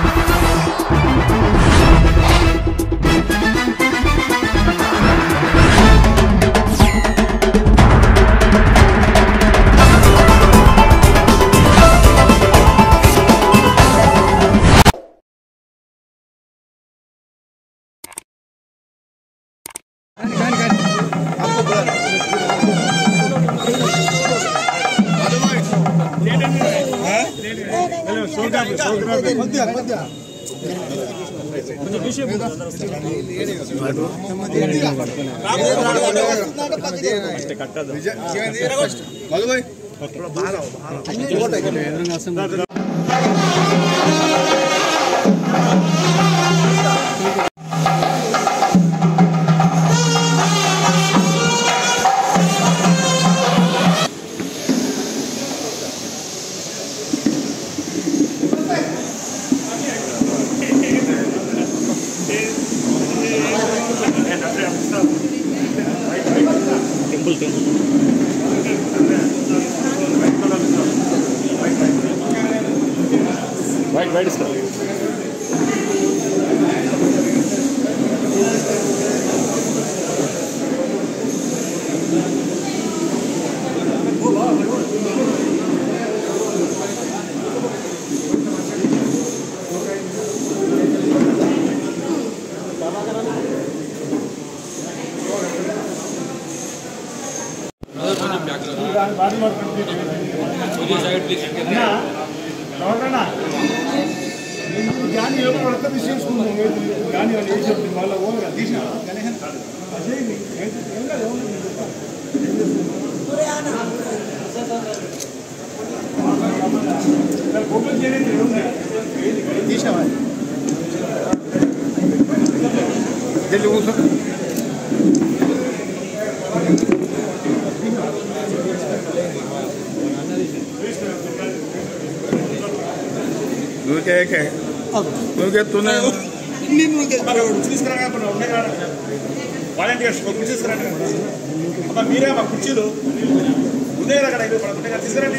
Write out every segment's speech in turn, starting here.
Right is correct. Volunteers తీసుకురండి అబ్బా మీరే మా కుర్చీలు ఉదయ అక్కడ తీసుకురండి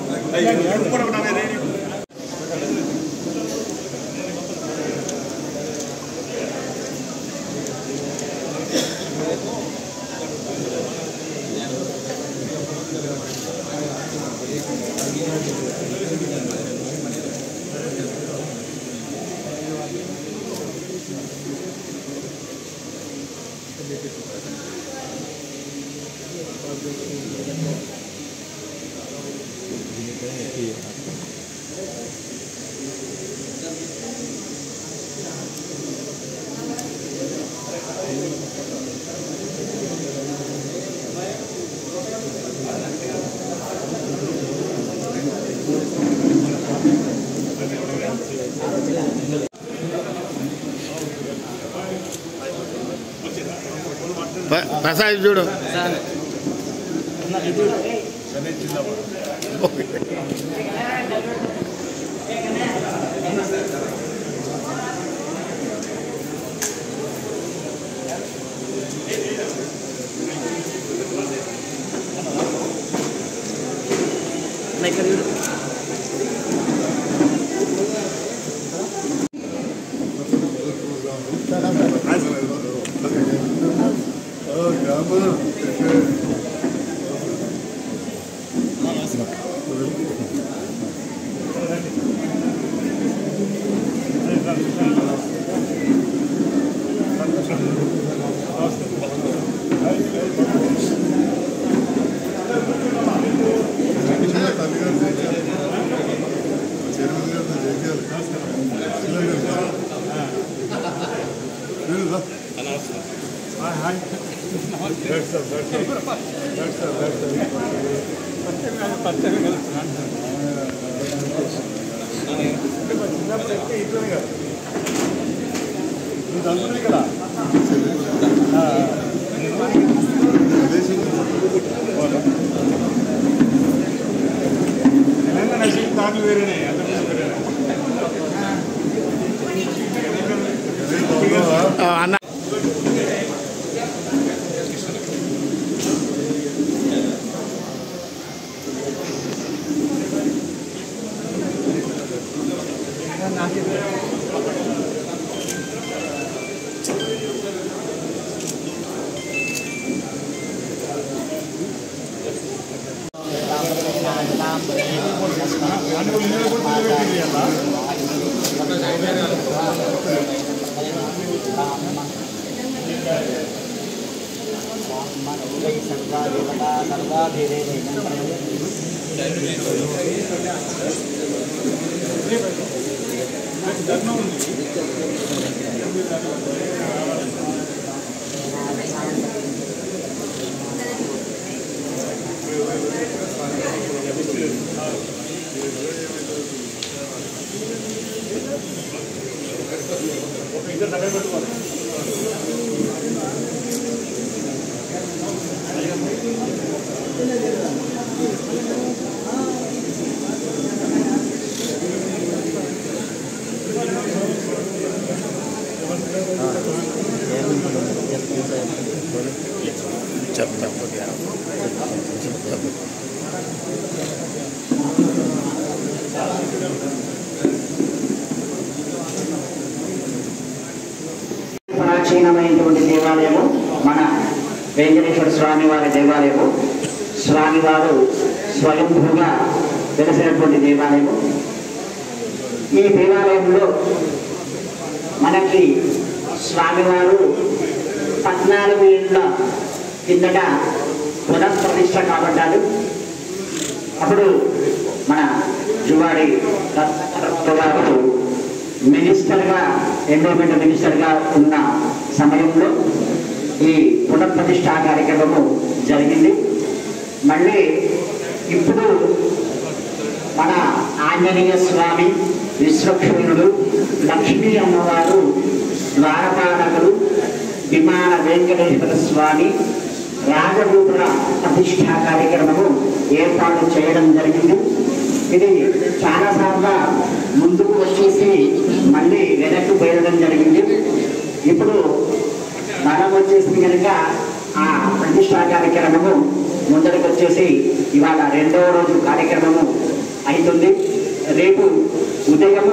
ప్రసాద్ చూడు అన్న Gracias. చేయాలా ఇద్దరు దగ్గర పెట్టుకోవాలి ప్రాచీనమైనటువంటి దేవాలయము మన వెంకటేశ్వర స్వామి వారి దేవాలయము. స్వామివారు స్వయంభూగా వెలిసినటువంటి దేవాలయము. ఈ దేవాలయంలో మనకి స్వామివారు 14 ఏళ్ళ కిందట పునఃప్రతిష్ఠ కాబడ్డారు. అప్పుడు మన జువాడి గారు మినిస్టర్గా ఎండోమెంట్ మినిస్టర్గా ఉన్న సమయంలో ఈ పునఃప్రతిష్ఠ కార్యక్రమము జరిగింది. మళ్ళీ ఇప్పుడు మన ఆంజనేయ స్వామి, విశ్వక్షేణుడు, లక్ష్మీ అమ్మవారు, ద్వారపాలకులు, విమాన వెంకటేశ్వర స్వామి రాజగోపుర ప్రతిష్ఠా కార్యక్రమము ఏర్పాటు చేయడం జరిగింది. ఇది చాలాసార్లు ముందుకు వచ్చేసి మళ్ళీ వెనక్కి పోయడం జరిగింది. ఇప్పుడు మనం వచ్చేసింది కనుక ఆ ప్రతిష్ఠా కార్యక్రమము ముందరికి వచ్చేసి ఇవాళ 2వ రోజు కార్యక్రమము అవుతుంది. రేపు ఉదయము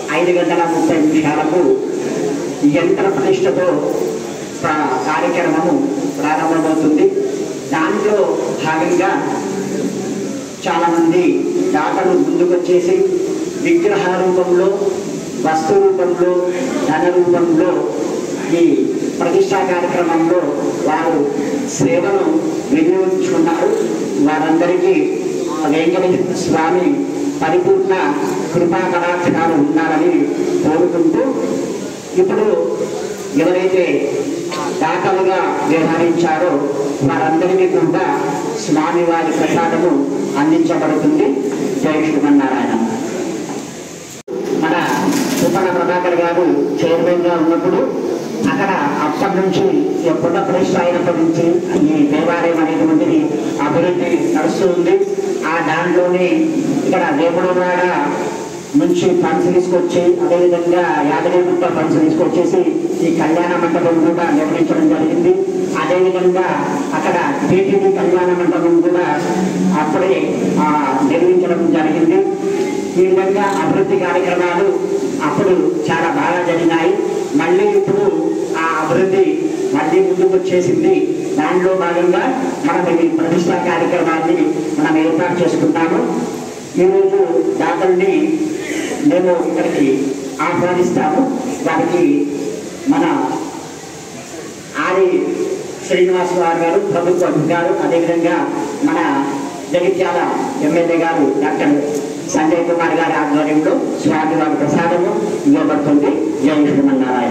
5:30 యంత్ర ప్రతిష్టతో కార్యక్రమము ప్రారంభమవుతుంది. దాంట్లో భాగంగా చాలామంది దాతలు ముందుకొచ్చేసి విగ్రహ రూపంలో, వస్తు రూపంలో, ధన రూపంలో ఈ ప్రతిష్టా కార్యక్రమంలో వారు సేవను వినియోగించుకున్నారు. వారందరికీ వెంకటేశ్వర స్వామి పరిపూర్ణ కృపా కటాక్షాలు ఉండాలని కోరుకుంటూ ఇప్పుడు ఎవరైతే దాతలుగా వ్యవహరించారో వారందరికీ కూడా స్వామివారి ప్రసాదము అందించబడుతుంది. జై శ్రీమన్నారాయణ. మన ఉపన ప్రభాకర్ గారు చైర్మన్గా ఉన్నప్పుడు అక్కడ అప్పటి నుంచి పునఃప్రతిష్ఠ అయినప్పటి నుంచి ఈ దేవాలయం అనేటువంటిది అభివృద్ధి నడుస్తూ ఉంది. ఆ దాంట్లోనే ఇక్కడ వేములవాడ నుంచి ఫండ్స్ తీసుకొచ్చి, అదేవిధంగా యాదగిరిగుట్ట ఫండ్స్ తీసుకొచ్చేసి ఈ కళ్యాణ మండపం కూడా నిర్మించడం జరిగింది. అదేవిధంగా అక్కడ టీటీడీ కళ్యాణ మండపం కూడా అప్పుడే నిర్మించడం జరిగింది. ఈ విధంగా అభివృద్ధి కార్యక్రమాలు అప్పుడు చాలా బాగా జరిగినాయి. మళ్ళీ ఇప్పుడు ఆ అభివృద్ధి మళ్ళీ ముందుకు వచ్చేసింది. దానిలో భాగంగా మనం ఈ ప్రతిష్టా కార్యక్రమాన్ని మనం ఏర్పాటు చేసుకుంటాము. ఈరోజు దాతల్ని మేము ఇక్కడికి ఆహ్వానిస్తాము. వారికి మన ఆది శ్రీనివాస్ గారు, ప్రభుత్వ అధికారు, అదేవిధంగా మన జగిత్యాల ఎమ్మెల్యే గారు డాక్టర్ సంజయ్ కుమార్ గారి ఆధ్వర్యంలో స్వామివారి ప్రసాదము ఇవ్వబడుతుంది. జై శ్రీమన్నారాయణ.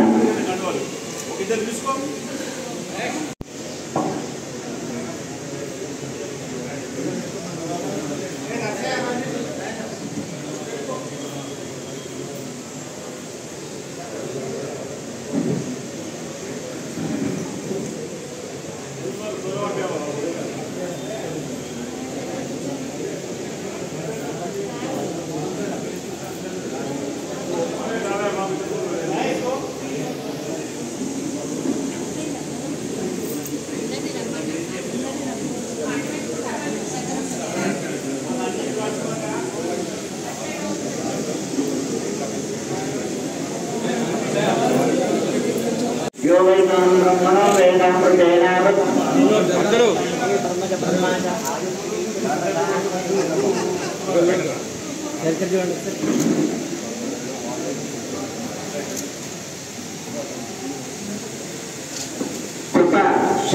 చూడండి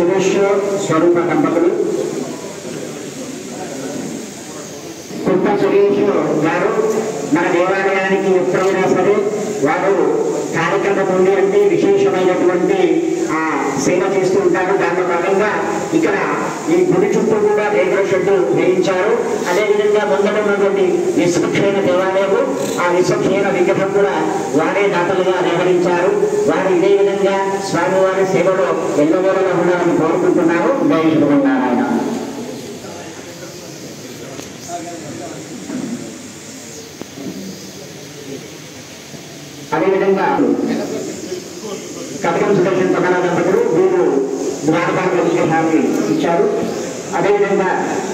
సురేష్ స్వరూప దంపతులు. కొత్త సురేష్ గారు మన దేవాలయానికి ఎప్పుడైనా సరే వారు కార్యక్రమం ఉంది అంటే విశేషమైనటువంటి సేవ చేస్తూ ఉంటారు. దాంట్లో భాగంగా ఇక్కడ ఈ గుడి చుట్టూ కూడా రేకుల షెడ్డు వేయించారు. అదేవిధంగా ముందట ఉన్నటువంటి విశ్వక్షేణ దేవాలయము, ఆ విశ్వక్షేణ విగ్రహం కూడా వారే దాతలుగా నిర్వహించారు. వారు ఇదే విధంగా స్వామివారి సేవలో ఎల్లవేళలా ఉండాలని కోరుకుంటున్నారు. జై శ్రీమన్నారాయణ. అదేవిధంగా కటకం సుదర్శన్ పక్కన దంపతులు వీరు ద్వారపాలక విగ్రహాన్ని ఇచ్చారు. అదేవిధంగా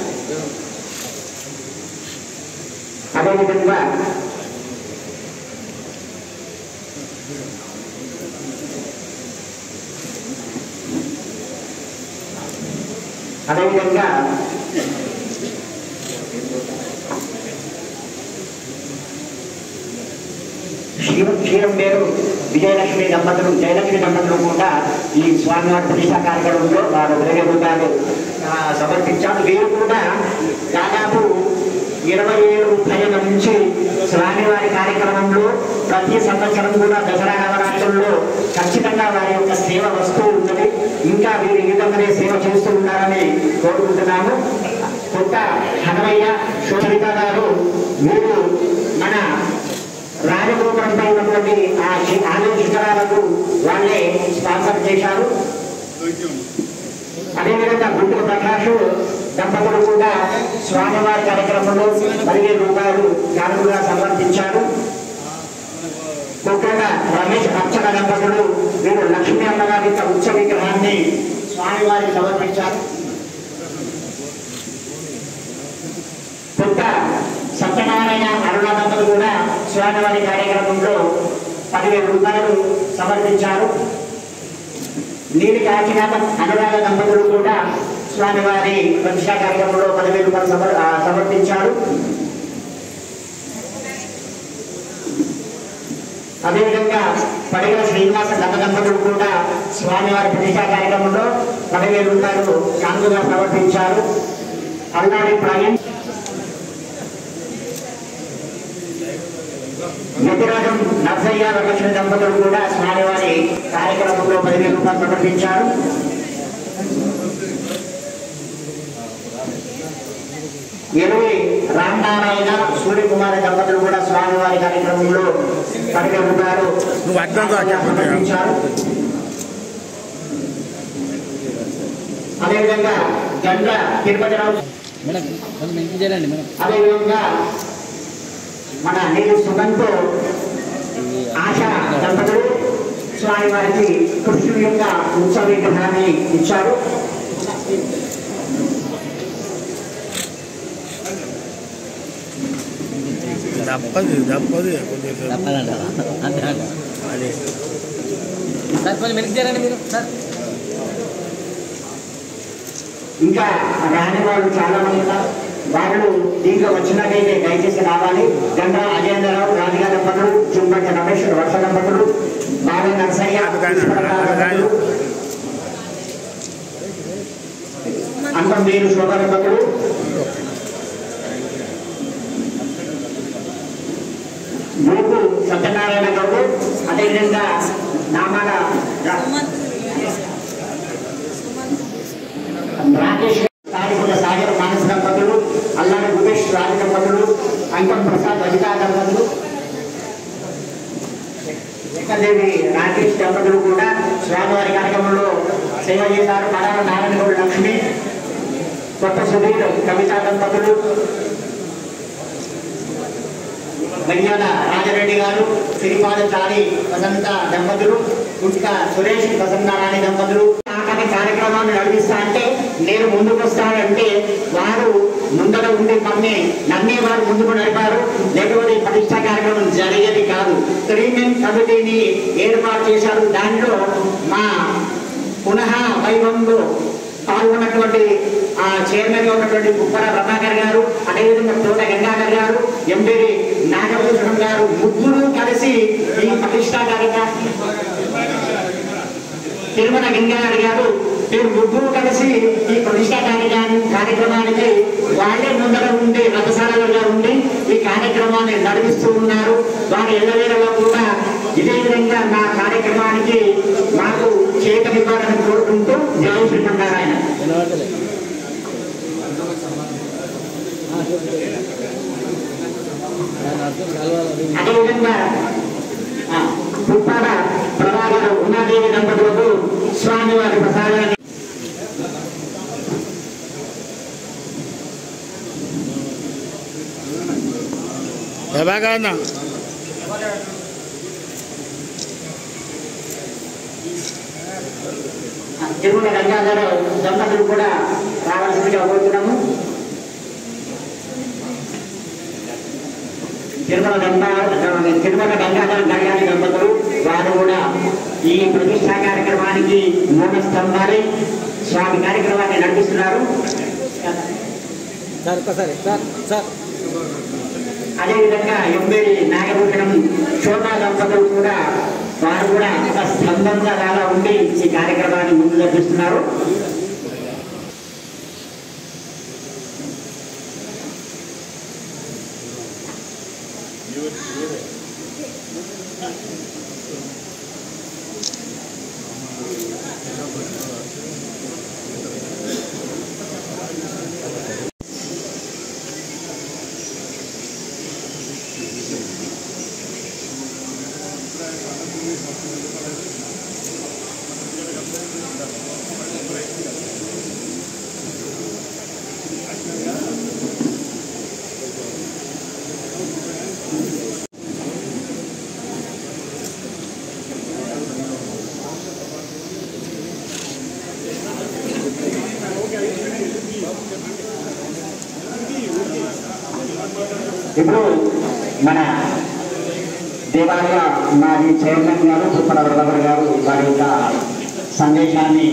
క్షీరం పేరు విజయలక్ష్మి దంపతులు, జయలక్ష్మి దంపతులు కూడా ఈ స్వామివారి ప్రతిష్టా కార్యక్రమంలో వారు 20 రూపాయలు సమర్పించారు. వీరు కూడా దాదాపు 27-30 నుంచి స్వామివారి కార్యక్రమంలో ప్రతి సంవత్సరం కూడా దసరా నవరాత్రుల్లో ఖచ్చితంగా వారి యొక్క సేవ వస్తూ ఉన్నది. ఇంకా వీరు ఈ విధంగానే సేవ చేస్తూ ఉన్నారని కోరుకుంటున్నాము. కొత్త హనుమయ్య శోభిత గారు వీరు మన రాజగోపురంపై ఉన్నటువంటి ఆలయ శిఖరాలకు వాళ్ళే స్పాన్సర్ చేశారు. అదేవిధంగా గుంటూరు ప్రకాష్ దంపతులు కూడా స్వామివారి కార్యక్రమంలో 10,000 రూపాయలు కానుకగా సమర్పించారు. ముఖ్యంగా రమేష్ అర్చక దంపతులు వీరు లక్ష్మీ అమ్మగారి ఉత్సవ విగ్రహాన్ని స్వామివారికి సమర్పించారు. కొత్త సత్యనారాయణ అరుణ దంపతులు కూడా స్వామివారి కార్యక్రమంలో 10,000 రూపాయలు సమర్పించారు. నీలి కాకినాథ అనురాధ దంపతులు కూడా స్వామివారి ప్రతిష్టా కార్యక్రమంలో 10,000 రూపాయలు సమర్పించారు. అదేవిధంగా పడిగల శ్రీనివాస దంపతులు కూడా స్వామివారి ప్రతిష్టా కార్యక్రమంలో 10,000 రూపాయలు కానుకగా సమర్పించారు. అల్లాడి ప్రవీణ్ యతిరాజం నర్సయ్య వరలక్ష్మి దంపతులు కూడా స్వామివారి కార్యక్రమంలో 10,000 రూపాయలు సమర్పించారు. ఎరువి రామనారాయణ సూర్యకుమారి దంపతులు కూడా స్వామివారి కార్యక్రమంలో 10,000 రూపాయలు సమర్పించారు. అదేవిధంగా గండ్ల తిరుపతిరావు, అదేవిధంగా మన నీరు సుగంతో ఆశ దంపతులు స్వామివారికి కృష్ణుడి యొక్క ఉత్సవ విగ్రహాన్ని ఇచ్చారు. ఇంకా రాని వాళ్ళు చాలా మంది ఉన్నారు. వాళ్ళు దీంట్లో వచ్చినట్టయితే దయచేసి రావాలి. గంగా అజేంద్రరావు రాధికా దంపతులు, చుంబటి రమేష్ వర్ష దంపతులు, బాల నర్సయ్య అంతం వీరు శోభ దంపతులు, మూకు సత్యనారాయణ గౌడు, అదేవిధంగా నామాల రాకేష్ సాగర్ మానస దంపతులు, అల్లాడి భూపేష్ రాజ దంపతులు, అంకం ప్రసాద్ రజితా దంపతులు, దేవి రాకేష్ దంపతులు కూడా స్వామివారి కార్యక్రమంలో సేవ చేశారు. పడాల నారాయణ గౌడ్ లక్ష్మి, కొత్త సుధీర్ కవితా దంపతులు, మర్యాద రాజరెడ్డి గారు, సిరిపాద చారి వసంత దంపతులు, గుట్క సురేష్ వసంతారాణి దంపతులు కార్యక్రమాన్ని నడిపిస్తా అంటే నేను ముందుకు వస్తానంటే వారు ముందర ఉండి నమ్మే వారు ముందుకు నడిపారు. లేకపోతే ప్రతిష్టా కార్యక్రమం జరిగేది కాదు. 3 మెన్ కమిటీని ఏర్పాటు చేశారు. దాంట్లో మా పునః వైభవంలో పాల్గొన్నటువంటి చైర్మన్ గా ఉన్నటువంటి కుప్పర ప్రభాకర్ గారు, అదేవిధంగా తోట గంగాధర్ గారు, ఎంపీడి నాగభూషణం గారు ముగ్గురు కలిసి ఈ ప్రతిష్టా కార్యక్రమం, తిరుమల గంగాధర్ గారు వీరు ముగ్గురు కలిసి ఈ ప్రతిష్టా కార్యక్రమానికి వాళ్ళే ముందర ఉండి రథసారలుగా ఉండి ఈ కార్యక్రమాన్ని నడిపిస్తూ ఉన్నారు. వారి ఎల్లవేళలో కూడా ఇదే విధంగా నా కార్యక్రమానికి మాకు చేకనివ్వాలని కోరుకుంటూ జై శ్రీమన్నారాయణ. అదేవిధంగా పుప్పాడ ప్రభాకర్ ఉమాదేవి దంపతులకు స్వామివారి ప్రసాదాన్ని తిరుమల గంగాధర దంపతులు కూడా రావాల్సిందిగా కోరుతున్నాము. తిరుమల గంగాధర కళ్యాణి దంపతులు వారు కూడా ఈ ప్రతిష్టా కార్యక్రమానికి మూల స్తంభాలే స్వామి కార్యక్రమాన్ని నడిపిస్తున్నారు. అదేవిధంగా ఎంబేడి నాగభూషణం శోభా దంపతులు కూడా వారు కూడా ఒక స్తంభంగా లాగా ఉండి ఈ కార్యక్రమాన్ని ముందు నడిపిస్తున్నారు. ఇప్పుడు మన దేవాలయ మాజీ చైర్మన్ గారు పుప్పల వరదవర్ గారు వారి యొక్క సందేశాన్ని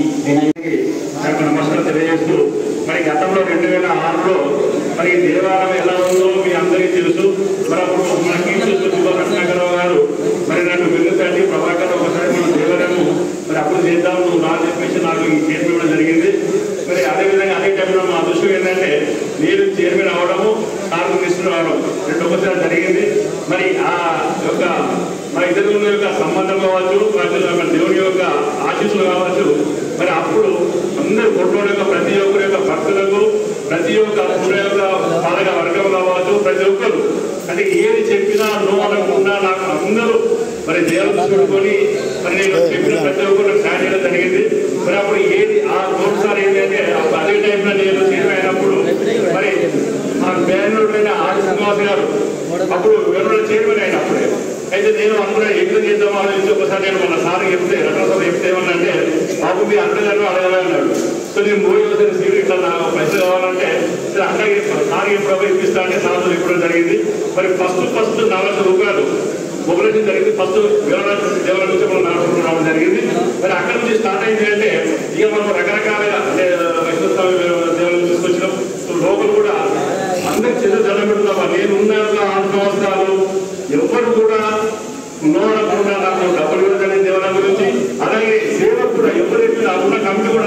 నమస్కారం తెలియజేస్తూ మరి గతంలో 2006లో మరి దేవాలయం ఎలా ఉందో మీ అందరికీ తెలుసు. మరి అప్పుడు మన కీర్తి సుబ్బారావు గారు మరి నన్ను వెళ్తాండి ప్రభాకర్ ఒకసారి మన దేవాలయం మరి అప్పుడు చేద్దాం నువ్వు నాకు చెప్పేసి నాకు ఈ చైర్మన్ ఇవ్వడం జరిగింది. మరి అదేవిధంగా అదే టైంలో మా దృష్టి ఏంటంటే నేను చైర్మన్ అవ్వడము సార్ మినిస్టర్ రావడం రెండు ఒకసారి జరిగింది. మరి ఆ యొక్క మా ఇద్దరు యొక్క సంబంధం కావచ్చు, ప్రజల యొక్క దేవుని యొక్క ఆశీస్సులు కావచ్చు. మరి అప్పుడు అందరు కొట్టోడు యొక్క ప్రతి ఒక్కరి యొక్క భక్తులకు ప్రతి ఒక్క పుర యొక్క పాలక వర్గం కావచ్చు, ప్రతి ఒక్కరు అంటే ఏది చెప్పినా నో అనకుండా నాకు అందరూ మరి దేవుడు చూసుకొని మరి నేను చెప్పిన ప్రతి ఒక్కరు సాయం చేయడం జరిగింది. మరి అప్పుడు ఏది ఆ ఒకసారి ఏంటంటే అదే టైంలో నేను చైర్మన్ అయినప్పుడు మరి మా బెంగళూరులోనే ఆర్ శ్రీనివాస్ గారు అప్పుడు బెంగళూరు చైర్మన్ అయినప్పుడే అయితే నేను అందరూ ఎగ్జామ్ చేద్దాం ఆలోచించి ఒకసారి నేను మన సార్ చెప్తే రత్నసభ చెప్తే ఏమన్నంటే బాబు మీ అందరికీ అడగాలి అన్నాడు. సో నేను మూవీ వచ్చిన సీట్ ఇట్లా నాకు పైసలు కావాలంటే అన్నకి సార్ ఎప్పుడో ఇప్పిస్తా అంటే సార్లు ఇవ్వడం జరిగింది. మరి ఫస్ట్ 4,00,000 రూపాయలు మొబైలేషన్ జరిగింది. ఫస్ట్ దేవాలయం నుంచి మనం 4,00,000 రావడం జరిగింది. మరి అక్కడి నుంచి స్టార్ట్ అయింది అంటే ఇక మనం రకరకాలుగా అంటే వైష్ణవస్వామి దేవాలయం తీసుకొచ్చినాం. లోపల కూడా అందరికి చిన్న దండం పెడుతున్నాం. నేను ఉన్న 6 సంవత్సరాలు ఎవరు కూడా ఉన్నవాడకుండా నాకు డబ్బులు కూడా జరిగింది దేవాలయం గురించి. అలాగే సేవకు కూడా ఎవరైతే ఉన్న కమిటీ కూడా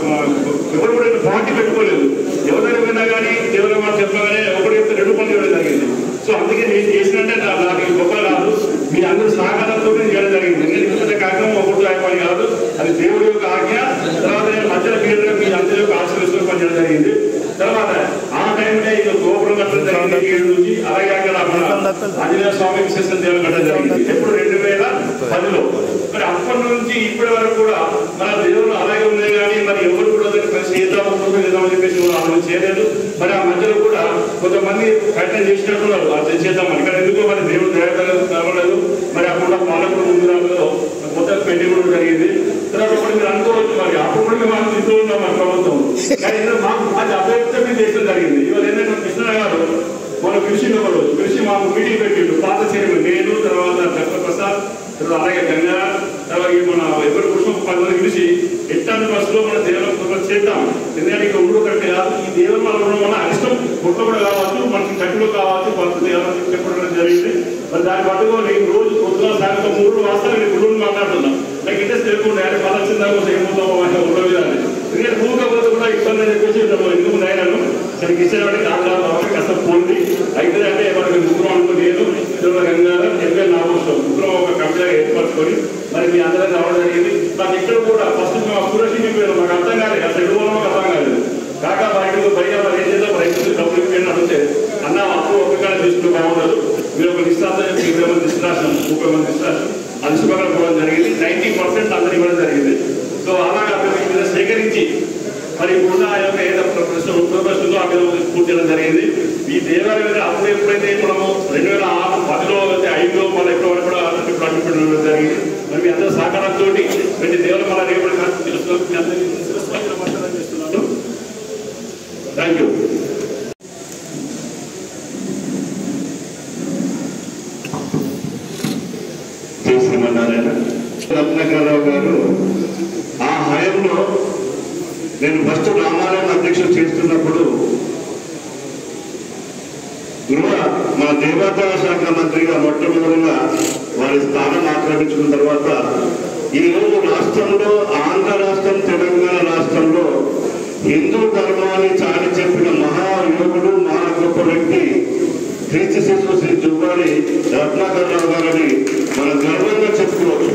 ఎవరు కూడా పార్టీ పెట్టుకోలేదు. ఎవరైనా విన్నా కానీ దేవాలయం వాళ్ళు చెప్పగానే ఒకటి చెప్తే 2 పనులు ఇవ్వడం జరిగింది. సో అందుకే నేను చేసినట్టే నాకు గొప్ప కాదు, మీ అందరూ సహకారంతో చేయడం జరిగింది. నేను ఇంత కార్యక్రమం ఒకటి అయిపోయి కాదు, అది దేవుడి యొక్క ఆజ్ఞ. తర్వాత నేను మధ్యలో పీరియడ్గా మీ అందరి యొక్క ఆశీర్వదిస్తూ పనిచేయడం జరిగింది. తర్వాత ఆ టైంలో ఇక గోపురం కట్టడం జరిగింది 7 నుంచి. అలాగే అక్కడ ఆంజనేయ స్వామి విశేషం దేవం కట్టడం జరిగింది ఎప్పుడు 2010లో. మరి అప్పటి నుంచి ఇప్పటి వరకు కూడా మన దేవుడు అలాగే ఉన్నాయి కానీ మరి ఎవరు కూడా చేద్దామని చెప్పేసి ఆలోచన చేయలేదు. మరి ఆ మధ్యలో కూడా కొంతమంది ప్రయత్నం చేసినట్టున్నారు అది చేద్దామని, కానీ ఎందుకో మరి దేవుడు దయలేదు. మరి అప్పుడు పాలకుడు ముందు దాంట్లో మొత్తం పెళ్లి కూడా జరిగింది. తర్వాత కూడా మీరు అనుకోవచ్చు మరి అప్పుడు కూడా మనం తింటూ ఉన్నాం మన ప్రభుత్వం, కానీ మాకు అది అభ్యర్థం చేసడం జరిగింది. ఇవాళ ఏంటంటే కృష్ణ గారు మన కృషి కృషి మాకు మీటింగ్ పెట్టిండు. పాత చైర్మన్ నేను, తర్వాత డాక్టర్ ప్రసాద్, తర్వాత అలాగే గంగా, తర్వాత మన ఎవరు పుష్పం 10 మంది పిలిచి ఎట్లాంటి బస్సులో మన దేవాలయం చేద్దాం. ఎందుకంటే ఇక ఉండు కరెక్ట్ కాదు, ఈ దేవాలయం ఉండడం వల్ల అరిష్టం గుట్లు కూడా కావచ్చు, మనకి కట్టులు కావచ్చు, కొత్త దేవాలయం చెప్పడం జరిగింది. మరి దాన్ని పట్టుకొని రోజు పొద్దున సాయంత్రం 3 వాస్తాలు నేను గుళ్ళు మాట్లాడుతున్నాను. నాకు ఇంట్రెస్ట్ లేకుండా పదచ్చిందా ఏమవుతామో ఊళ్ళో విధాన్ని ఎందుకంటే ఊకపోతే కూడా ఇబ్బంది అని చెప్పేసి ఎందుకు నాయనను సరికి ఇచ్చేవాడి కాస్త పోండి అయితే అంటే మనకి ముగ్గురం అనుకో నేను గంగాధర్ ఎమ్మెల్యే నాగోత్సవం ముగ్గురం ఒక కమిటీగా ఏర్పరచుకొని మరి మీ అందరూ రావడం జరిగింది. నాకు ఇక్కడ కూడా ఫస్ట్ మేము సురక్షిత పోయాను, మాకు అర్థం కాలేదు, అసలు ఎటు పోవడం అర్థం కాలేదు. కాక బయటకు బయట మరి ఏం చేద్దాం రైతులు డబ్బులు ఇప్పిండి అడిగితే అన్న అప్పు ఒక్కగానే తీసుకుంటూ బాగుండదు, మీరు ఒక లిస్టార్థం 20 మంది లిస్ట్ రాసినాం, 30 మంది లిస్ట్ రాసినాం, అది శుభ్రంగా పోవడం జరిగింది. 90% అందరు ఇవ్వడం జరిగింది. సో అలాగే అతని మీద సేకరించి మరి ఇప్పుడున్న ఆ యొక్క ఏదో ప్రశ్నలు ఆ మీద పూర్తి చేయడం జరిగింది. ఈ దేవాలయం మీద అప్పుడు ఎప్పుడైతే మనము 2006, 10లో అయితే 5లో మళ్ళీ ఎప్పటి వరకు కూడా అడ్డుపెట్టడం జరిగింది. మరి మీ అందరూ సహకారంతో ప్రతి దేవులు మళ్ళీ రేపటి తెలుస్తున్నాను. Thank you. శ్రీమన్నారాయణ రత్నాకరరావు గారు ఆ హయంలో నేను ఫస్ట్ రామాలయం అధ్యక్షుడు చేస్తున్నప్పుడు మా దేవాదాయ శాఖ మంత్రిగా మొట్టమొదటిగా వారి స్థానం ఆక్రమించుకున్న తర్వాత ఈరోజు రాష్ట్రంలో ఆంధ్ర రాష్ట్రం, తెలంగాణ రాష్ట్రంలో హిందూ ధర్మాన్ని చాటి చెప్పిన మహాయోగుడు, మహా గొప్ప వ్యక్తి క్రీస్తు శిశువు శ్రీ జువ్వాడి రత్నాకరరావు గారని మనం గర్వంగా చెప్పుకోవచ్చు.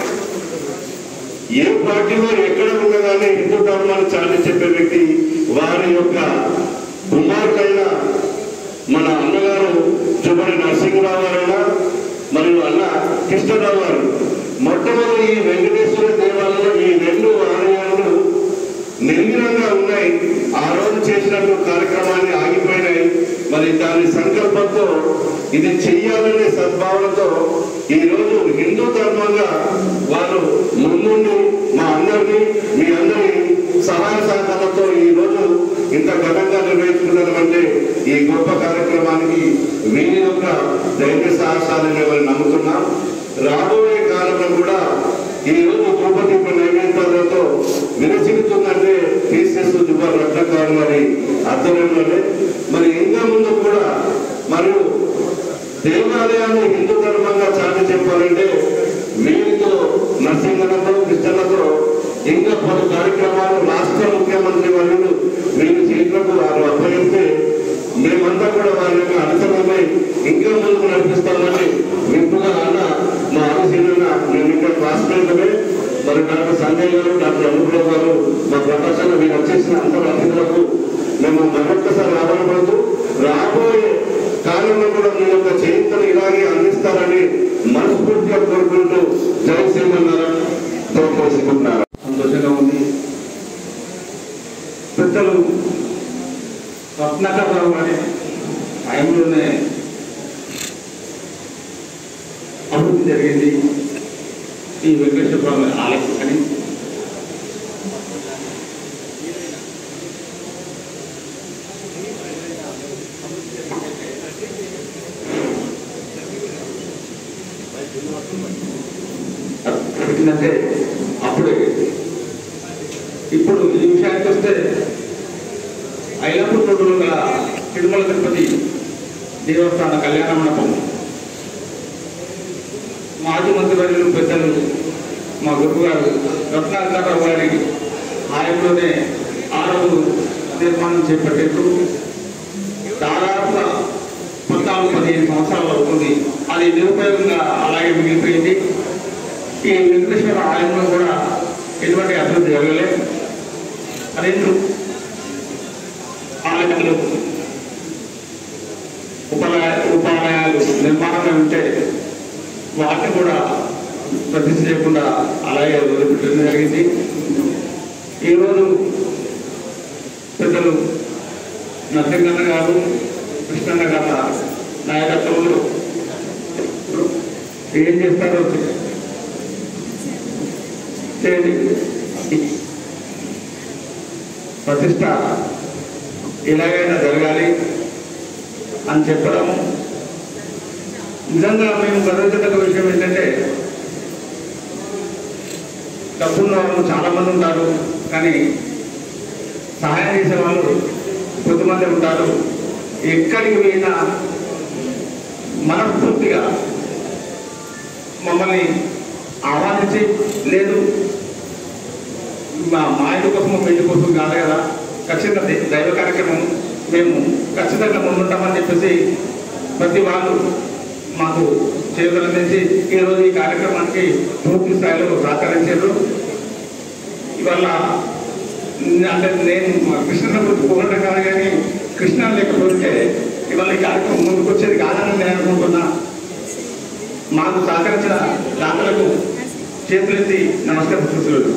ఏ పార్టీలో ఎక్కడ ఉన్నా కానీ హిందూ ధర్మాన్ని చాటి చెప్పే వ్యక్తి. వారి యొక్క కుమారుడైన మన అన్నగారు జువ్వాడి నరసింహరావు గారైనా మరియు అన్న కృష్ణరావు గారు మొట్టమొదటి ఈ వెంకటేశ్వర దేవాలయంలో ఈ 2 ఆలయాలు నిర్మితంగా ఉన్నాయి. ఆ రోజు చేసినట్టు కార్యక్రమాన్ని ఆగిపోయినాయి. మరి దాని సంకల్పంతో ఇది చెయ్యాలనే సద్భావనతో ఈరోజు హిందూ ధర్మంగా వారు ముందుండి మా అందరినీ, మీ అందరి సహాయ సహకారంతో ఈరోజు ఇంత ఘనంగా నిర్వహించుకున్నారంటే ఈ గొప్ప కార్యక్రమానికి వీరి యొక్క ధైర్య సాహసాలను మేము నమ్ముతున్నాం. రాబోయే కాలంలో కూడా ఈరోజు ధూపదీప నైవేద్యాలతో విరచిల్లుతుందంటే తీసేస్తూ జువ్వాడి రత్నాకరరావు గారి అర్థంలోనే. మరి ఇంకా ముందు కూడా మరియు దేవాలయాన్ని హిందూ ధర్మంగా చాటి చెప్పాలంటే వీరితో నరసింహలతో, కృష్ణలతో ఇంకా పలు కార్యక్రమాలు రాష్ట్ర ముఖ్యమంత్రి వర్యులు వీరి చేతులకు వారు అప్పగిస్తే మేమంతా కూడా వారి యొక్క అనుసరణమై ఇంకా ముందుకు నడిపిస్తామని విప్పుగా అన్న మా ఆలోచన. మేము ఇంకా క్లాస్మేట్లమే. మరి డాక్టర్ సంజయ్ గారు, డాక్టర్ అనుకురావు గారు, మా ప్రకాశాన్ని మీరు వచ్చేసిన అందరూ అతిథులకు మేము మరొక్కసారి ఆధారపడుతూ రాబోయే కాలంలో కూడా మీ యొక్క చరిత్రను ఇలాగే అందిస్తారని మనస్ఫూర్తిగా కోరుకుంటూ జై శ్రీమన్నారాయణ కోరుకుంటున్నారు. సంతోషంగా ఉంది. పెద్దలు రత్నాకరరావు గారి టైంలోనే అభివృద్ధి జరిగింది ఈ వెంకటేశ్వర స్వామి ఆలయం అని. పెట్టినంటే అప్పుడే. ఇప్పుడు ఈ విషయానికి వస్తే ఐలాపూర్ రోడ్డులో గల తిరుమల తిరుపతి దేవస్థాన కళ్యాణ మండపం మాజీ మంత్రివర్యులు పెద్దలు మా గురువు గారు రత్నాకరరావు గారి ఆయనలోనే ఆ రోజు నిర్మాణం చేపట్టారు. దాదాపుగా 14-15 సంవత్సరాలు అవుతుంది. అది నిరుపయోగంగా అలాగే మిగిలిపోయింది. ఈ వెంకటేశ్వర ఆలయంలో కూడా ఎటువంటి అభివృద్ధి జరగలేదు. 2 ఆలయాలు ఉపాలయాలు నిర్మాణంగా ఉంటే వాటిని కూడా ప్రతిష్ఠ చేయకుండా అలాగే వదిలిపెట్టడం జరిగింది. ఈరోజు పెద్దలు నరసింహన్న గారు, కృష్ణన్న గారు నాయకత్వంలో ఏం చేస్తారో ప్రతిష్ట ఎలాగైనా జరగాలి అని చెప్పడం నిజంగా మేము గర్వించదగ్గ విషయం ఏంటంటే, డబ్బున్న వాళ్ళు చాలామంది ఉంటారు, కానీ సహాయం చేసే వాళ్ళు కొద్దిమంది ఉంటారు. ఎక్కడికి పోయినా మనస్ఫూర్తిగా మమ్మల్ని ఆహ్వానించి లేదు మా ఇంటి కోసం పెళ్లి కోసం కాదు కదా, ఖచ్చితంగా దైవ కార్యక్రమం మేము ఖచ్చితంగా ముందుంటామని చెప్పేసి ప్రతి వాళ్ళు మాకు చేయగలిగించి ఈరోజు ఈ కార్యక్రమానికి పూర్తి స్థాయిలో సహకరించారు. ఇవాళ అంటే నేను కృష్ణ గురించి పోగడం కాదు, కానీ కృష్ణ లేకపోతే ఇవాళ ఈ కార్యక్రమం ముందుకు వచ్చేది కాదని నేను అనుకుంటున్నా. మాకు సహకరించిన దాతలకు చేతులెత్తి నమస్కరిస్తున్నాను.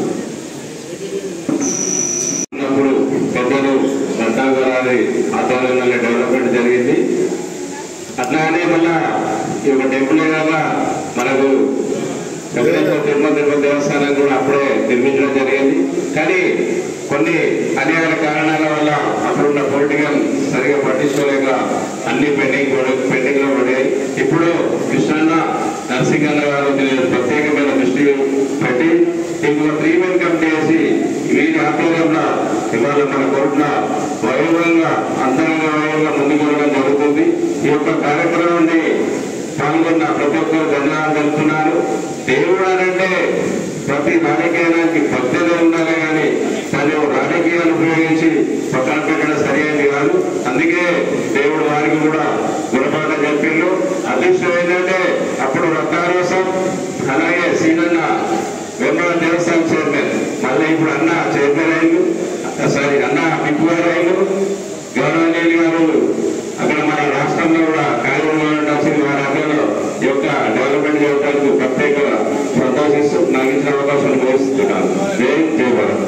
పెద్దలు దత్తాగారి ఆధ్వర్యంలో డెవలప్మెంట్ జరిగింది. అట్లానే మళ్ళా ఈ యొక్క టెంపులే కాగా మనకు వెంకటేశ్వర తిరుమల దేవస్థానం కూడా అప్పుడే నిర్మించడం జరిగింది. కానీ కొన్ని అనేక కారణాల వల్ల అప్పుడున్న పొలిటికల్ సరిగా పట్టించుకోలేక అన్ని పెండింగ్ లో పడాయి. ఇప్పుడు కృష్ణన్న నరసింహన్న గారు ప్రత్యేకమైన దృష్టి పెట్టి ఇంకొక 3 men కమిటీ వేసి వీరి ఆధ్వర్యంలో ఇవాళ మన కోట్ల వైభవంగా అంతరంగ వైభవంగా ముందుకు వెళ్ళడం జరుగుతుంది. ఈ యొక్క కార్యక్రమాన్ని పాల్గొన్న ప్రతి ఒక్కరు ధన్యవాదాలు తెలుపుతున్నారు. దేవుడు అంటే ప్రతి రాజకీయానికి పద్ధతి ఉండాలి, కానీ తను రాజకీయాలు ఉపయోగించి పక్కన పెట్టడం సరైనది కాదు. అందుకే దేవుడు వారికి కూడా గుణపాఠం చెప్పిండు. అదృష్టం ఏంటంటే అప్పుడు రత్నారోసం అలాగే సీనన్న వేమల దేవస్థానం చైర్మన్, మళ్ళీ ఇప్పుడు అన్న చైర్మన్ అయ్యారు, అన్న పిప్పు గారు అయ్యారు, గౌరవనీయులు గారు అక్కడ మన రాష్ట్రంలో కూడా కార్యక్రమం వారి ఆధ్వర్యంలో ఈ యొక్క డెవలప్మెంట్ చేయడానికి ప్రత్యేక సంతోషిస్తూ నాకు ఇచ్చిన అవకాశాన్ని ఉపయోగిస్తున్నాను. జై జై భారత్.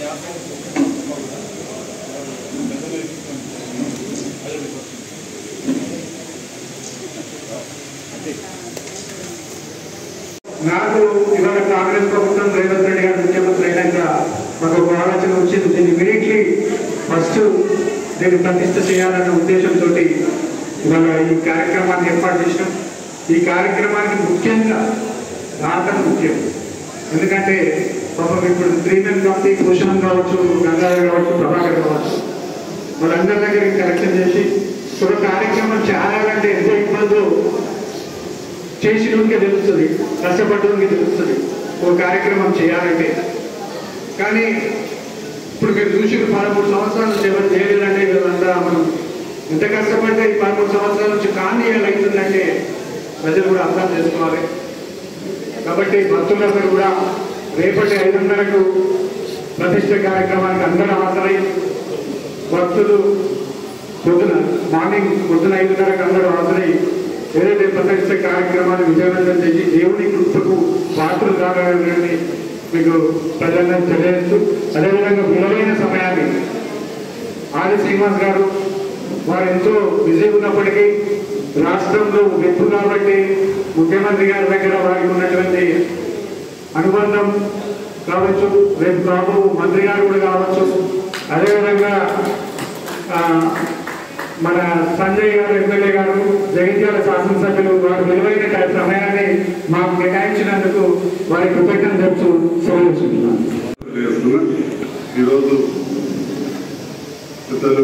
నాకు ఇవాళ కాంగ్రెస్ ప్రభుత్వం రేవంత్ రెడ్డి గారు ముఖ్యమంత్రి అయినాక మాకు ఒక ఆలోచన వచ్చింది. దీన్ని ఇమీడియట్లీ ఫస్ట్ దీన్ని ప్రతిష్ట చేయాలన్న ఉద్దేశంతో ఇవాళ ఈ కార్యక్రమాన్ని ఏర్పాటు చేసినాం. ఈ కార్యక్రమానికి ముఖ్యంగా దాతలు ముఖ్యం. ఎందుకంటే పాపం ఇప్పుడు 3 men కమిటీ భూషణం కావచ్చు, గంగాధర్ కావచ్చు, ప్రభాకర్ కావచ్చు, వాళ్ళందరి దగ్గరికి కలెక్షన్ చేసి ఒక కార్యక్రమం చేయాలంటే ఎంత ఇబ్బందో చేసినోడికి తెలుస్తుంది, కష్టపడ్డోడికి తెలుస్తుంది ఒక కార్యక్రమం చేయాలంటే. కానీ ఇప్పుడు మీరు చూసి 13 సంవత్సరాల నుంచి ఎవరు చేయలేదంటే వీళ్ళంతా మనం ఎంత కష్టపడితే ఈ 13 సంవత్సరాల నుంచి కానీ అవుతుందంటే ప్రజలు కూడా అర్థం చేసుకోవాలి. కాబట్టి భక్తులందరూ కూడా రేపటి 5:30కు ప్రతిష్ట కార్యక్రమానికి అందరూ హాజరై భక్తులు మార్నింగ్ పొద్దున 5:30కు అందరూ హాజరై ఏదైతే ప్రతిష్ట కార్యక్రమాన్ని విజయవంతం చేసి దేవుని కృపకు పాత్రలు కావాలని మీకు ప్రజలను తెలియజేస్తూ, అదేవిధంగా విలువైన సమయాన్ని ఆది శ్రీనివాస్ గారు వారు ఎంతో బిజీ ఉన్నప్పటికీ రాష్ట్రంలో వ్యక్తులు కాబట్టి ముఖ్యమంత్రి గారి దగ్గర వారికి ఉన్నటువంటి అనుబంధం కావచ్చు, రేపు బాబు మంత్రి గారు కూడా కావచ్చు, అదేవిధంగా మన సంజయ్ గారు ఎమ్మెల్యే గారు, జగిత్యాల శాసనసభ్యులు వారి విలువైన సమయాన్ని మాకు కేటాయించినందుకు వారి కృతజ్ఞతలు చెప్తూ సెలవుస్తున్నాను. ఈరోజు పెద్దలు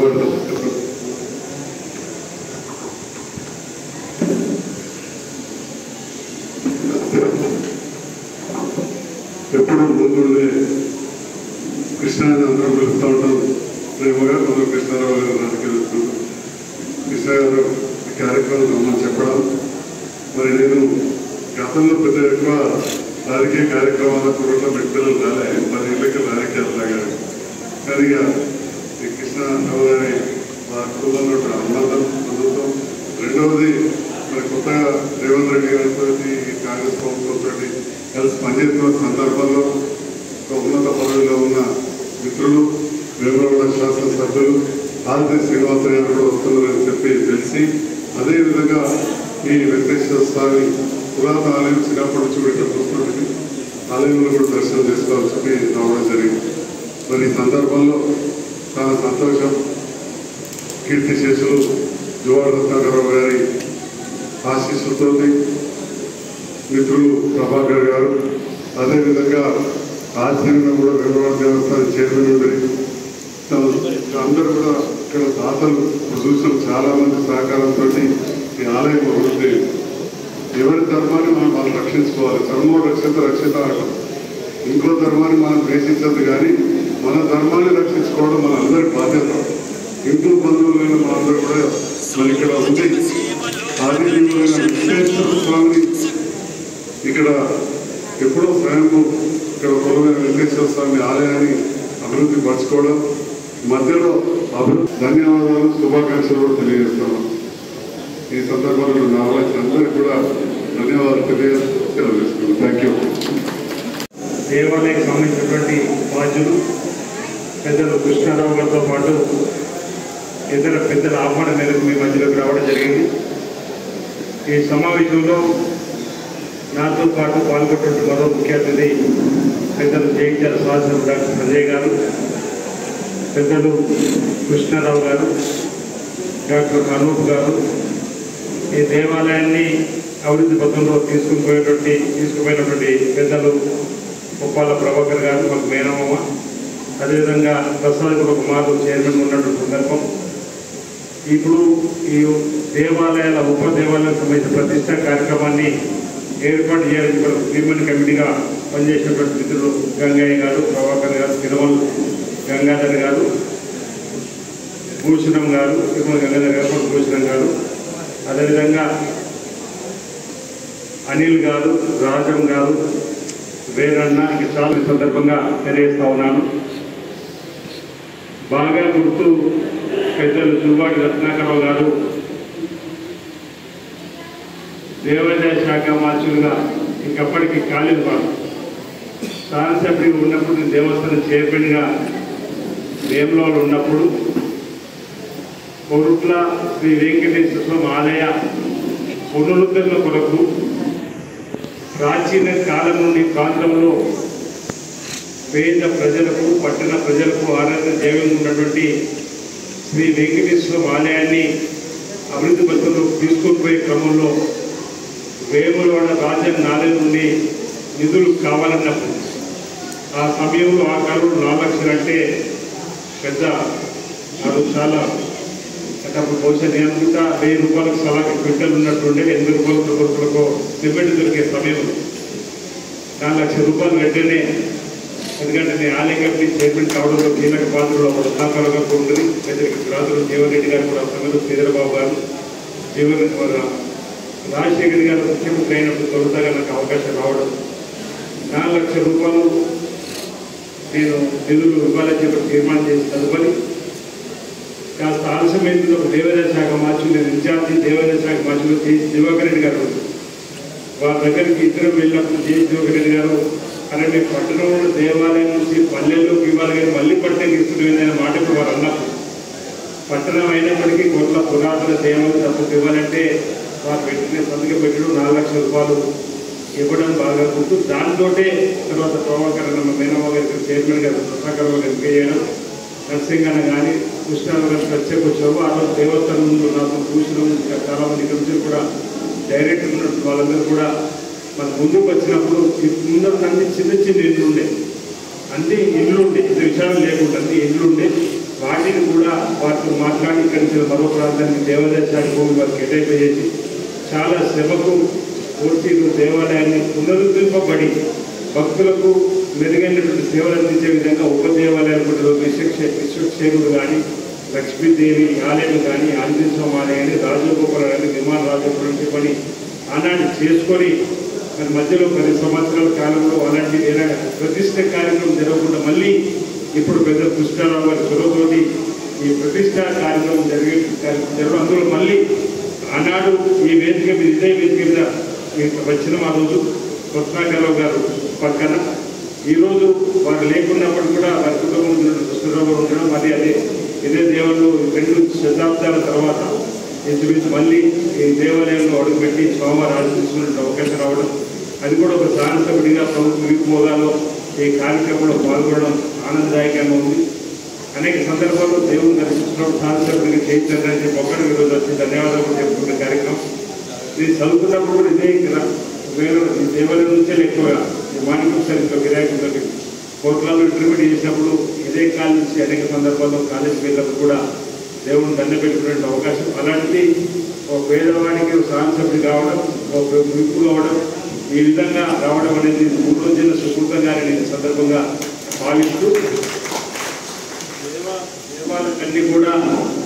ఎప్పుడు ముందుండే కృష్ణాన్ని అందరం పిలుస్తూ ఉంటాం ప్రేమగా. మనం కృష్ణారావు గారు రాజకీయ కృష్ణ గారు ఈ కార్యక్రమం మనం చెప్పడం. మరి నేను గతంలో పెద్ద ఎక్కువ రాజకీయ కార్యక్రమాల కుటుంబ వ్యక్తులు రాలే, 10 ఏళ్ళకి రాజకీయాలు లాగారు. కానీ ఇక ఈ కృష్ణారావు గారి మా కుటుంబంలో అనుబంధం పొందుతాం. రెండవది మరి కొత్తగా రేవంత్ రెడ్డి గారితో కాంగ్రెస్ ప్రభుత్వంతో కలిసి పనిచేస్తున్న సందర్భంలో ఒక ఉన్నత పదవిలో ఉన్న మిత్రులు వేమూరు శాసనసభ్యులు ఆది శ్రీనివాస గారు కూడా వస్తున్నారని చెప్పి తెలిసి, అదేవిధంగా ఈ వెంకటేశ్వర స్వామి పురాతన ఆలయం చిన్నప్పటి నుంచి ఇక్కడ చూస్తున్నట్టు ఆలయంలో కూడా దర్శనం చేసుకోవాలని చెప్పి రావడం జరిగింది. మరి ఈ సందర్భంలో చాలా సంతోషం. కీర్తిశేషులు జువాడ రత్నాకరరావు గారి ఆశీస్సులతో మిత్రులు ప్రభాకర్ గారు, అదేవిధంగా ఆశ్చర్యంగా కూడా వేమూరు దేవస్థానం చైర్మన్ ఉండి అందరూ కూడా ఇక్కడ దాతలు చూసిన చాలా మంది సహకారంతో ఈ ఆలయం అభివృద్ధి. ఎవరి ధర్మాన్ని మనం రక్షించుకోవాలి. ధర్మం రక్షిత రక్షిత. ఇంకో ధర్మాన్ని మనం ద్వేషించద్దు, కానీ మన ధర్మాన్ని రక్షించుకోవడం మన అందరి బాధ్యత. హిందూ బంధువులైన మనందరూ కూడా మన ఇక్కడ ఉంది. ఆదిదేవులైన వెంకటేశ్వర స్వామిని ఇక్కడ ఎప్పుడో స్వయంకు ఇక్కడ కొలువైన వెంకటేశ్వర స్వామి ఆలయాన్ని అభివృద్ధి పరచుకోవడం, మధ్యలో ధన్యవాదాలు, శుభాకాంక్షలు కూడా తెలియజేస్తున్నాం. ఈ సందర్భంలో నా వాళ్ళకి అందరికీ కూడా ధన్యవాదాలు తెలియజేస్తున్నాను. Thank you. దేవాలయానికి సంబంధించినటువంటి బాధ్యులు పెద్దలు కృష్ణారావు గారితో పాటు ఇతర పెద్దల ఆహ్వానం మేరకు మీ మధ్యలోకి రావడం జరిగింది. ఈ సమావేశంలో నాతో పాటు పాల్గొన్నటువంటి మరో ముఖ్య అతిథి పెద్దలు జగిత్యాల శాసనసభ్యులు డాక్టర్ సంజయ్ గారు, పెద్దలు కృష్ణారావు గారు, డాక్టర్ అనూప్ గారు, ఈ దేవాలయాన్ని అభివృద్ధి పథంలో తీసుకుపోయినటువంటి పెద్దలు ఉప్పాల ప్రభాకర్ గారు, మాకు మేనమామ, అదేవిధంగా ప్రసాద్ కుమారు చైర్మన్ ఉన్నటువంటి సందర్భం. ఇప్పుడు ఈ దేవాలయాల ఉప దేవాలయాలకు సంబంధించిన ప్రతిష్టా కార్యక్రమాన్ని ఏర్పాటు చేయడానికి ట్రీట్మెంట్ కమిటీగా పనిచేసినటువంటి మిత్రులు గంగయ్య గారు, ప్రభాకర్ గారు, తిరుమల గంగాధర్ గారు, భూషణం గారు, తిరుమల గంగాధర్ గారు, భూషణం గారు, అదేవిధంగా అనిల్ గారు, రాజం గారు, వేరన్న చాలా సందర్భంగా తెలియజేస్తా ఉన్నాను. బాగా గుర్తు పెద్దలు దువ్వాడి రత్నాకరరావు గారు దేవాదాయ శాఖ మార్చులుగా ఇంకప్పటికీ కాలేదు. వారు శాసనసభ్యుడిగా ఉన్నప్పుడు, దేవస్థానం చైర్మన్గా వేములవాడ ఉన్నప్పుడు కొరుట్ల శ్రీ వెంకటేశ్వర స్వామి ఆలయ పునరుద్ధరణ కొరకు ప్రాచీన కాలం నుండి ప్రాంతంలో పేద ప్రజలకు, పట్టణ ప్రజలకు ఆరాధన దైవంగా ఉన్నటువంటి శ్రీ వెంకటేశ్వర ఆలయాన్ని అభివృద్ధి పథంలో తీసుకొని పోయే క్రమంలో వేములవాడ రాజ్యం నాలే నుండి నిధులు కావాలన్నప్పుడు ఆ సమయంలో ఆ కాలంలో 4 లక్షలు అంటే పెద్ద అది చాలా అప్పుడు బహుశా నేను అనుకుంటా 1000 రూపాయలకు సలాకి క్వింటల్ ఉన్నట్టుండే 80 రూపాయలకు సిమెంట్ దొరికే సమయంలో 4 లక్షల రూపాయలు వెంటనే, ఎందుకంటే నేను ఆలయ కమిటీ చైర్మన్ కావడంలో కీలక పాత్రలో రత్నాకరరావు గారు ఉంటుంది, పెద్దకి రాజులు జీవన్ రెడ్డి గారు కూడా సమయంలో శ్రీధరబాబు గారు, రాజశేఖర్ గారు ముఖ్యమంత్రి అయినప్పుడు తొలుతగా నాకు అవకాశం రావడం, 4 లక్షల రూపాయలు నేను నిధులు ఇవ్వాలని చెప్పి తీర్మానం చేసి తదుపరి కాస్త ఆలస్యమైంది. ఒక దేవాదాయ శాఖ మార్చులు, నేను ఇన్ఛార్జి దేవాదాయ శాఖ మార్చులు దివాకర్ రెడ్డి గారు, వారి దగ్గరికి ఇద్దరు వెళ్ళినప్పుడు దివాకర్ రెడ్డి గారు, అరే మీ పట్టణంలో దేవాలయం నుంచి పల్లెల్లోకి ఇవ్వాలి కానీ మళ్ళీ పట్టణం ఇస్తున్న మాట ఇప్పుడు వారు అన్నప్పుడు, పట్టణం అయినప్పటికీ కొత్త పురాతన దేవాలయం తప్పకు ఇవ్వాలంటే వారు పెట్టిన సంతకం పెట్టడం 4 లక్షల రూపాయలు ఇవ్వడం బాగా గుర్తు. దాంతో తర్వాత ప్రభాకర్ మేనమ్మ గారికి చైర్మన్ గారు రత్నాకరరావు గారు ఎంపీ చేయడం, నరసింగన్న కానీ కృష్ణారావు గారు చర్చకు వచ్చారు. ఆ రోజు దేవస్థానం ముందు నాకు భూషణం చాలామంది ఇక్కడ నుంచి కూడా డైరెక్టర్ ఉన్నట్టు వాళ్ళందరూ కూడా మన ముందుకు వచ్చినప్పుడు ముందర అన్ని చిన్న చిన్న ఇల్లు ఉండే, అన్ని ఇల్లు ఉండే, ఇంత విషయాలు లేకుండా అన్ని ఇల్లు ఉండే. వాటిని కూడా వాటితో మాట్లాడి ఇక్కడి నుంచి మరో ప్రాంతానికి దేవాలయ శాఖ భూమి వారికి కేటాయింపు చేసి చాలా శ్రమకు పూర్తి దేవాలయాన్ని పునరుద్ధరింపబడి భక్తులకు మెరుగైనటువంటి సేవలు అందించే విధంగా ఉప దేవాలయాలు కూడా విశ్వక్షేముడు కానీ, లక్ష్మీదేవి ఆలయం కానీ, ఆంజనేయ స్వామి ఆలయం కానీ, రాజగోపురం కానీ, విమాన రాజగోపురం పని ఆనాటి చేసుకొని మరి మధ్యలో 10 సంవత్సరాల కాలంలో అలాంటి ప్రతిష్ట కార్యక్రమం జరగకుండా మళ్ళీ ఇప్పుడు పెద్ద కృష్ణారావు గారి చొరవతోటి ఈ ప్రతిష్టా కార్యక్రమం జరగడం, అందులో మళ్ళీ ఆనాడు ఈ వేదిక మీద ఇదే వేదిక మీద వచ్చిన ఆ రోజు రత్నాకరరావు గారు పక్కన, ఈరోజు వారు లేకున్నప్పుడు కూడా వారి కుటుంబం కృష్ణారావు గారు ఉండడం, మరి ఇదే దేవుళ్ళు 2 శతాబ్దాల తర్వాత ఇంచుమించు మళ్ళీ ఈ దేవాలయంలో అడుగుపెట్టి స్వామివారి ఆశిస్తున్నటువంటి అవకాశం రావడం, అది కూడా ఒక శాసనసభ్యుడిగా ప్రభుత్వ విప్ హోదాలో ఈ కార్యక్రమంలో పాల్గొనడం ఆనందదాయకంగా ఉంది. అనేక సందర్భాల్లో దేవుని దర్శించినప్పుడు శాసనసభ్యుడిగా చేయించారని చెప్పి ఒక్కడికి ఈరోజు వచ్చి ధన్యవాదాలు చెప్పుకునే కార్యక్రమం. ఇది చదువుకున్నప్పుడు కూడా ఇదే వేరే ఈ దేవాలయం నుంచే ఎక్కువగా ఈ మాణిక్య గిరాకీ కోట్లలో ఇంటర్మీడియట్ చేసినప్పుడు ఇదే కాలేజ్ నుంచి అనేక సందర్భాల్లో కాలేజీకి వెళ్ళినప్పుడు కూడా దేవుని దండ పెట్టుకునే అవకాశం. అలాంటిది ఒక పేదవాడికి శాసనసభ్యుడు కావడం, ఒక విప్పు కావడం, ఈ విధంగా రావడం అనేది పూర్వజన సుకృతంగా నేను సందర్భంగా భావిస్తూ దేవాలయాలన్నీ కూడా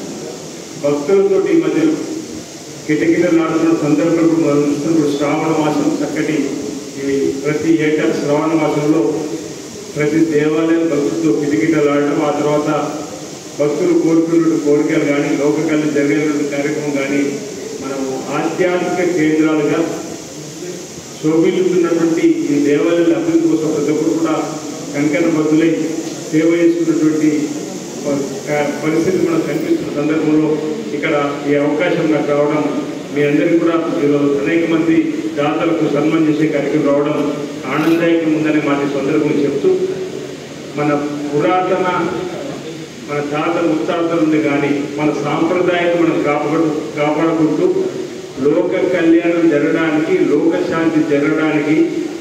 భక్తులతో ఈ మధ్య కిటకిటలాడుతున్న సందర్భంలో మనం చూస్తున్నప్పుడు శ్రావణ మాసం చక్కటి ప్రతి ఏటా శ్రావణ మాసంలో ప్రతి దేవాలయం భక్తులతో కిటకిటలాడడం, ఆ తర్వాత భక్తులు కోరుకున్న కోరికలు కానీ లోక కళ్యాణం జరిగేటువంటి కార్యక్రమం కానీ మనము ఆధ్యాత్మిక కేంద్రాలుగా శోభిల్లుతున్నటువంటి ఈ దేవాలయాల అభివృద్ధి కోసం ప్రతి ఒక్కరు కూడా కంకణ బద్దులై సేవ చేసుకున్నటువంటి పరిస్థితి మనకు కనిపిస్తున్న సందర్భంలో ఇక్కడ ఈ అవకాశం నాకు రావడం, మీ అందరికీ కూడా ఈరోజు అనేక మంది దాతలకు సన్మానం చేసే కార్యక్రమం రావడం ఆనందదాయకం ఉందనే మాట సందర్భంగా చెప్తూ, మన పురాతన మన తాత ముత్తాతల నుండి కానీ మన సాంప్రదాయాన్ని మనం కాపాడుకుంటూ లోక కళ్యాణం జరగడానికి, లోకశాంతి జరగడానికి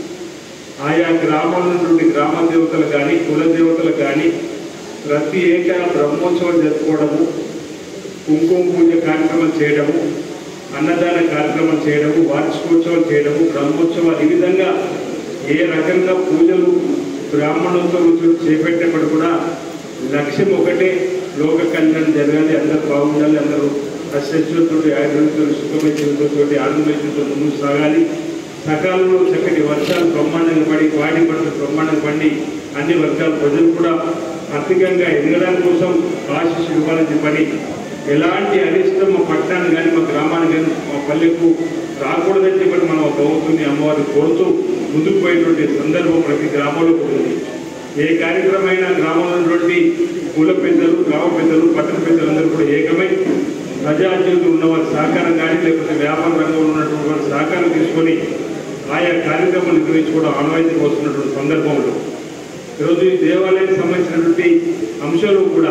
ఆయా గ్రామాల నుండి గ్రామ దేవతలు కానీ కుల దేవతలు కానీ ప్రతి ఏటా బ్రహ్మోత్సవం జరుపుకోవడము, కుంకుమ పూజ కార్యక్రమం చేయడము, అన్నదాన కార్యక్రమం చేయడము, వార్షికోత్సవం చేయడము, బ్రహ్మోత్సవాలు, ఈ విధంగా ఏ రకంగా పూజలు బ్రాహ్మణోత్సవం చేపట్టినప్పుడు కూడా లక్ష్యం ఒకటే, లోక కళ్యాణం జరగాలి, అందరూ బాగుండాలి, అందరూ అశ్వత్తుతో ఆయుర్వేదంతో సుఖమయ జీవితంతో ఆనందమయంతో ముందుకు సాగాలి, సకాలంలో చక్కటి వర్షాలు బ్రహ్మాండంగా పడి వాడి పంటలు బ్రహ్మాండంగా పండి అన్ని వర్గాల ప్రజలు కూడా ఆర్థికంగా ఎదగడానికి కోసం ఆశీస్సు ఇవ్వాలని చెప్పని, ఎలాంటి అరిష్టం మా పట్టణాన్ని కానీ మా గ్రామాన్ని కానీ మా పల్లెకు రాకూడదని చెప్పి మనం ప్రభుత్వాన్ని అమ్మవారిని కోరుతూ ముందుకు పోయేటువంటి సందర్భం ప్రతి గ్రామంలో ఉంది. ఏ కార్యక్రమమైన గ్రామంలో ఉన్నటువంటి కుల పెద్దలు, గ్రామ పెద్దలు, పట్టణ పెద్దలందరూ కూడా ఏకమై ప్రజాజీవితంలో ఉన్నవారి సహకారం కానీ లేకపోతే వ్యాపార రంగంలో ఉన్నటువంటి వారి సహకారం తీసుకొని ఆయా కార్యక్రమాలు నిర్వహించుకోవడం ఆనవాయితీకి వస్తున్నటువంటి సందర్భంలో ఈరోజు ఈ దేవాలయానికి సంబంధించినటువంటి అంశాలు కూడా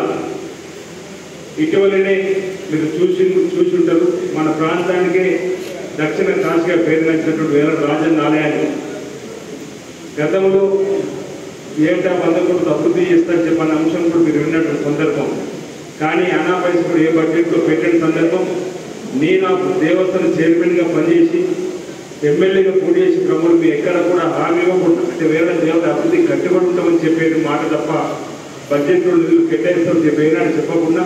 ఇటీవలనే మీరు చూసి ఉంటారు. మన ప్రాంతానికే దక్షిణ కాశీగా పేరుగాంచినటువంటి వేల రాజన్న ఆలయాన్ని గతంలో ఏటా 100 కోట్లు అభివృద్ధి చేస్తారని చెప్పిన అంశం కూడా మీరు విన్నటువంటి సందర్భం. కానీ అనాపైస కూడా ఏ బడ్జెట్లో పెట్టిన సందర్భం, నేను దేవస్థానం చైర్మన్గా పనిచేసి ఎమ్మెల్యేగా పోటీ చేసి క్రమంలో మీ ఎక్కడ కూడా హామీ ఇవ్వకుండా, అంటే వేరే దేవత అభివృద్ధి కట్టుబడి ఉంటామని చెప్పేది మాట తప్ప బడ్జెట్లో నిధులు కేటాయిస్తామని చెప్పేనాడు చెప్పకుండా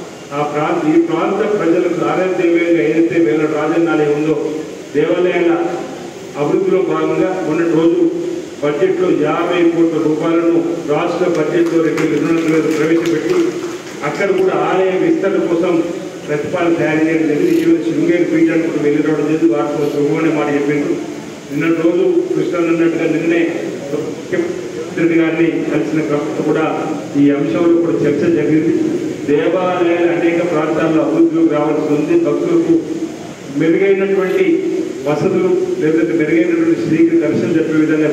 ఈ ప్రాంత ప్రజలకు ఆరాధ్యంగా ఏదైతే వేల రాజన్నాలయం ఉందో దేవాలయాల అభివృద్ధిలో భాగంగా మొన్నటి రోజు బడ్జెట్లో 50 కోట్ల రూపాయలను రాష్ట్ర బడ్జెట్లో 2 ప్రవేశపెట్టి అక్కడ కూడా ఆలయ విస్తరణ కోసం ప్రతిపాదన తయారు చేయడం జరిగింది. ఈరోజు శృంగేరి పీఠానికి కూడా వెళ్ళి రావడం జరిగింది. వాటిలో శుభమనే మాట చెప్పిండ్రు. నిన్నటి రోజు కృష్ణన్ అన్నట్టుగా నిన్నే ముఖ్యమంత్రి గారిని కలిసిన క్రమంలో కూడా ఈ అంశంలో కూడా చర్చ జరిగింది. దేవాలయాలు అనేక ప్రాంతాల్లో అభివృద్ధిలోకి రావాల్సి ఉంది. భక్తులకు మెరుగైనటువంటి వసతులు లేకపోతే మెరుగైనటువంటి శ్రీకి దర్శనం చెప్పే విధంగా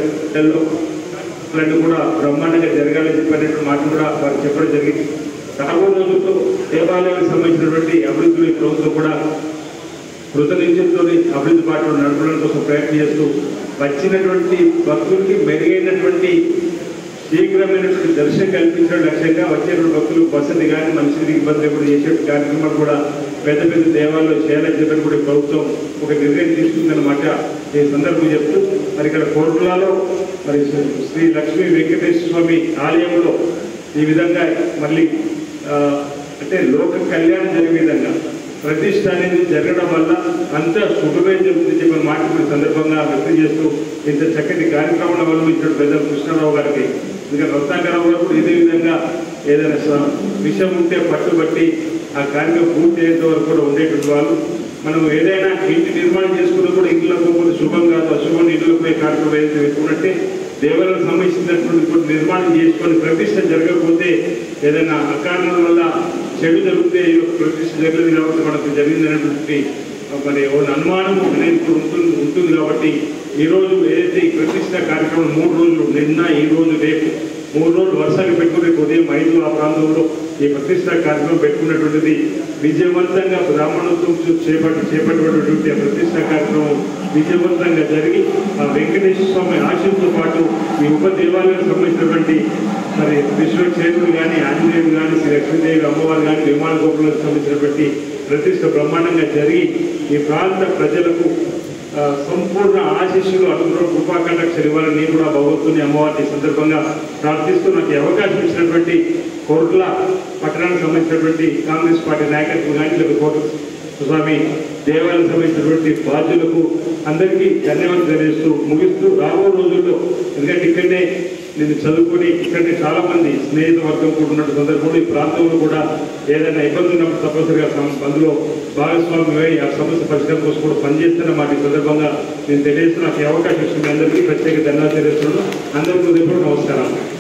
కూడా బ్రహ్మాండంగా జరగాలని చెప్పినటువంటి మాట కూడా వారు చెప్పడం జరిగింది. రాబో రోజుల్లో దేవాలయానికి సంబంధించినటువంటి అభివృద్ధి ఈ ప్రభుత్వం కూడా కృతనిశ్చయంతో అభివృద్ధి బాటలో నడపడం కోసం ప్రయత్నం చేస్తూ వచ్చినటువంటి భక్తులకి మెరుగైనటువంటి శీఘ్రమైనటువంటి దర్శనం కల్పించడం లక్ష్యంగా వచ్చేటువంటి భక్తులకు వసతి కానీ మనుషులకి ఇబ్బంది లేకుండా చేసే కార్యక్రమాలు కూడా పెద్ద పెద్ద దేవాలయాలు చేయాలని చెప్పని కూడా ప్రభుత్వం ఒక నిర్ణయం తీసుకుందన్నమాట ఈ సందర్భం చెప్తూ, మరి ఇక్కడ కోర్టులలో మరి శ్రీ లక్ష్మీ వెంకటేశ్వర స్వామి ఆలయంలో ఈ విధంగా మళ్ళీ అంటే లోక కళ్యాణం జరిగే విధంగా ప్రతిష్ట అనేది జరగడం వల్ల అంత శుభమే జరుగుతుంది చెప్పిన మాట సందర్భంగా వ్యక్తం చేస్తూ ఇంత చక్కటి కార్యక్రమాల వల్ల ఇక్కడ పెద్ద కృష్ణారావు గారికి ఇంకా రత్నాకరావు గారు కూడా ఇదే విధంగా ఏదైనా విషయం ఉంటే పట్టుబట్టి ఆ కార్యక్రమం పూర్తి అయ్యేంత వరకు కూడా ఉండేటువంటి వాళ్ళు. మనం ఏదైనా ఇంటి నిర్మాణం చేసుకున్నా కూడా ఇంట్లో పోతే శుభం కాదు, అశుభం ఇంట్లో పోయే కార్యక్రమం ఏదైతే పెట్టుకున్నట్టే దేవాలయాలకు సంబంధించినటువంటి నిర్మాణం చేసుకొని ప్రతిష్ట జరగకపోతే ఏదైనా అకారణాల వల్ల చెడు జరిగితే ప్రతిష్ట జరగలేదు కాబట్టి మనకు జరిగిందనేటువంటి మరి అనుమానం అనేది ఉంటుంది కాబట్టి ఈరోజు ఏదైతే ఈ ప్రతిష్ట కార్యక్రమం 3 రోజులు నిన్న ఈ రోజు రేపు 3 రోజులు వర్షాలు పెట్టుకునే ఉదయం 5 ఆ ప్రాంతంలో ఈ ప్రతిష్ట కార్యక్రమం పెట్టుకున్నటువంటిది విజయవంతంగా బ్రాహ్మణోత్సవం చేపట్టినటువంటి ప్రతిష్ట కార్యక్రమం విజయవంతంగా జరిగి ఆ వెంకటేశ్వర స్వామి ఆశయంతో పాటు ఈ ఉప దేవాలయానికి సంబంధించినటువంటి మరి విశ్వక్షేత్రుడు కానీ ఆంజనేయుడు కానీ శ్రీ లక్ష్మీదేవి అమ్మవారు కానీ విమాన గోపురాలకు సంబంధించినటువంటి ప్రతిష్ట బ్రహ్మాండంగా జరిగి ఈ ప్రాంత ప్రజలకు సంపూర్ణ ఆశీస్సులు అనుగ్రహం కృపాకటాక్షలు ఇవ్వాలని నేను కూడా భగవంతుని అమ్మవారిని సందర్భంగా ప్రార్థిస్తూ నాకు అవకాశం ఇచ్చినటువంటి కోట్ల పట్టణానికి సంబంధించినటువంటి కాంగ్రెస్ పార్టీ నాయకత్వం కానీ లేదా కోట స్వామి దేవాలయానికి సంబంధించినటువంటి బాధ్యులకు అందరికీ ధన్యవాదాలు తెలియజేస్తూ ముగిస్తూ రాబో రోజుల్లో ఎందుకంటే ఇక్కడనే నేను చదువుకొని ఇక్కడనే చాలా మంది స్నేహిత వర్గం కూడా ఉన్నట్టు సందర్భంలో ఈ ప్రాంతంలో కూడా ఏదైనా ఇబ్బంది ఉన్నప్పుడు తప్పనిసరిగా అందులో భాగస్వామ్యమై ఆ సమస్య పరిష్కారం కోసం కూడా పనిచేస్తున్న మాట ఈ సందర్భంగా నేను తెలియజేస్తున్న నాకు అవకాశం ఇచ్చిన అందరికీ ప్రత్యేక ధన్యవాదాలు తెలియజేస్తున్నాను. అందరికీ నమస్కారం.